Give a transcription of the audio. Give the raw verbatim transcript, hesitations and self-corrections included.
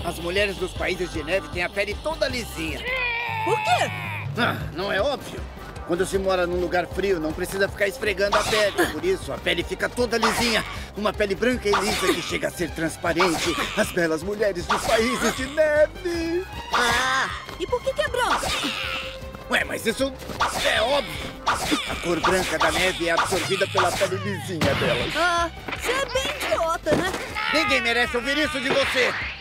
As mulheres dos países de neve têm a pele toda lisinha. Por quê? Ah, não é óbvio? Quando se mora num lugar frio, não precisa ficar esfregando a pele. Por isso, a pele fica toda lisinha. Uma pele branca e lisa que chega a ser transparente. As belas mulheres dos países de neve. Ah, e por que que é branca? Ué, mas isso é óbvio. A cor branca da neve é absorvida pela pele lisinha delas. Ah, você é bem idiota, né? Ninguém merece ouvir isso de você.